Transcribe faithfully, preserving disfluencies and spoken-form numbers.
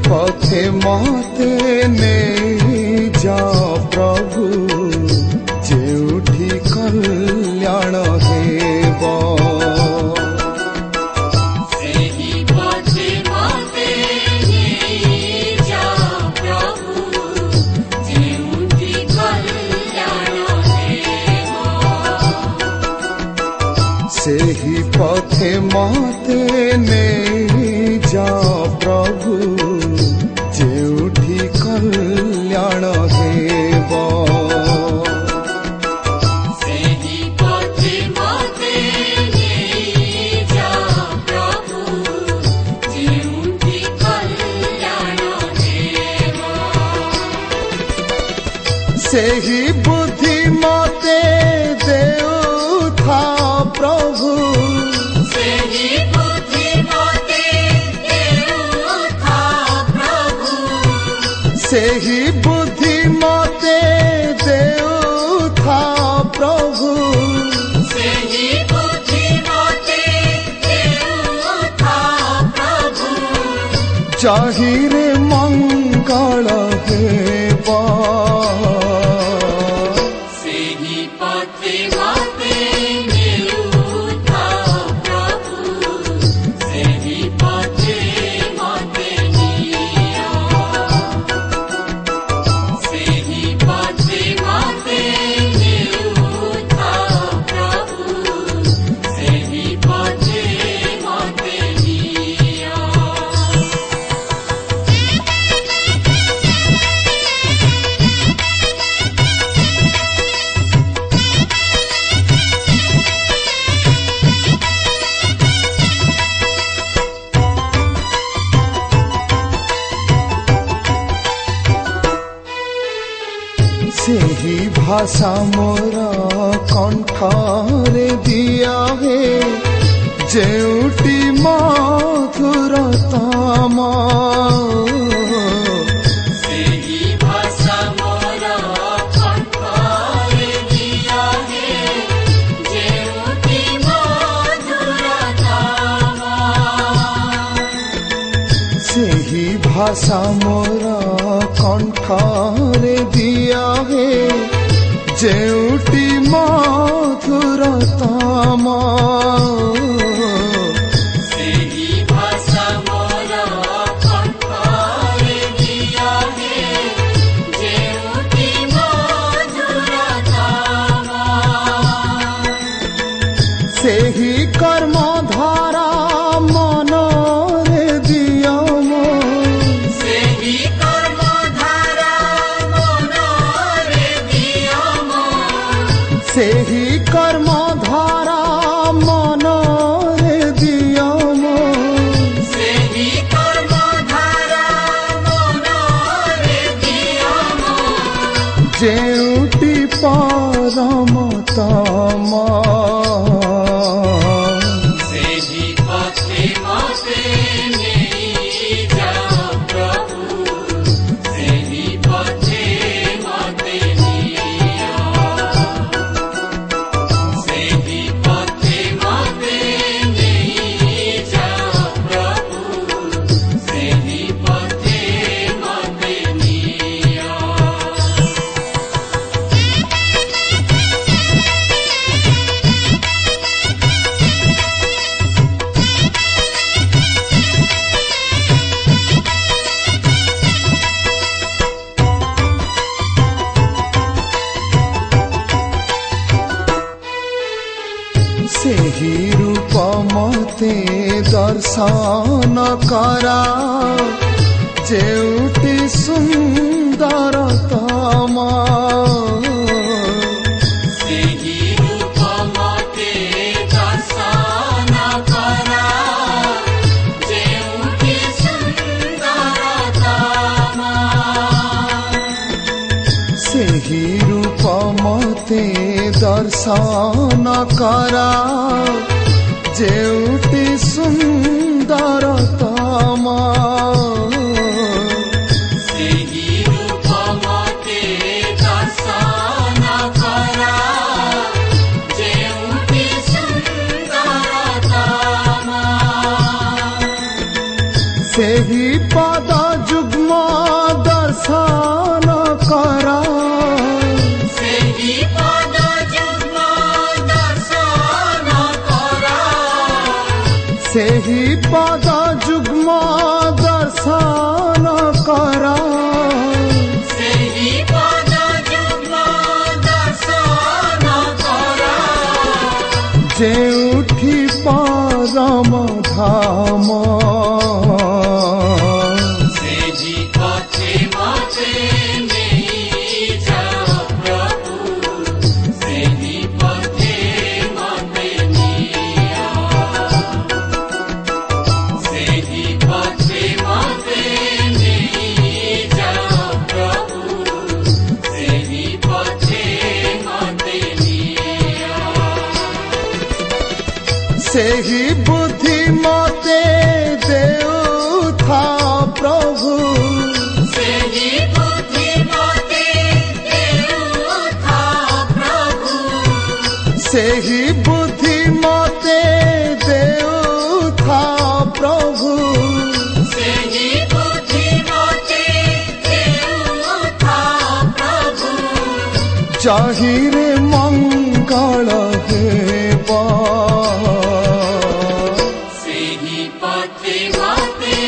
पथे मते नहीं जा प्रभु जेउठी कल्याण हेबो सेही पथे मते नहीं जा प्रभु जेउठी कल्याण हेबो सेही पथे मते नहीं जा प्रभु जेउठी कल्याण हेबो सेही बुद्धि मते देउथा प्रभु सेही बुद्धि मते देउथा प्रभु सेही बुद्धि मते देउथा प्रभु सेही बुद्धि मते देउथा प्रभु जाहिरे मंगल हेबा सेही पथे मते देउथा प्रभु सेही पथे मते निया सेही पथे मते देउथा प्रभु सेही पथे मते निया सेही भाषा मोरा कंठरे दिया हे जेउटी मधुरतम सेही भाषा मोरा कंठरे दिया हे जेउठी मधुरतम सेही भाषा मोरा कंठरे दिया हे जेउटी मधुरतम सेही भाषा मोरा कंठरे दिया हे जेउठी मधुरतम सेही कर्म धारा मनरे दिया मो सेही कर्म धारा मनरे दिया मो सेही कर्म धारा मनरे दिया मो सेही कर्म धारा मनरे दिया मो जेउटी परमतम सेही पथे मते नहीं जा प्रभु सेही पथे मते निया सेही पथे मते नहीं जा प्रभु सेही पथे मते निया सेही रूप मते दर्शन करा जेउटी सुंदरतम सेही रूप मते दर्शन करा जेउठी सुंदरतम सेही रूप मते दर्शन करा जेउटी सुंदरतम सेही रूप मते दर्शन करा जेउठी सुंदरतम सेही पद जुग सेही पद जुग्म दर्शन करा ସେହି ପଦ ଯୁଗ୍ମ ଦର୍ଶନ କର ଯେଉଁଠି ପରମ ଧାମ ସେହି ପଥେ ମତେ ନେଇଯାଅ ପ୍ରଭୁ ସେହି ପଥେ ମତେ ନିଅ ସେହି ପଥେ ମତେ ନେଇଯାଅ ପ୍ରଭୁ ସେହି ପଥେ ମତେ ନିଅ ସେହି ବୁଦ୍ଧି ମତେ ଦେଉଥା ପ୍ରଭୁ ସେହି ବୁଦ୍ଧି ମତେ ଦେଉଥା ପ୍ରଭୁ ସେହି ବୁଦ୍ଧି ମତେ ଦେଉଥା ପ୍ରଭୁ ସେହି ବୁଦ୍ଧି ମତେ ଦେଉଥା ପ୍ରଭୁ ଚାହିଁରେ ମଙ୍ଗଳ ହେବ ସେହି ପଥେ ମତେ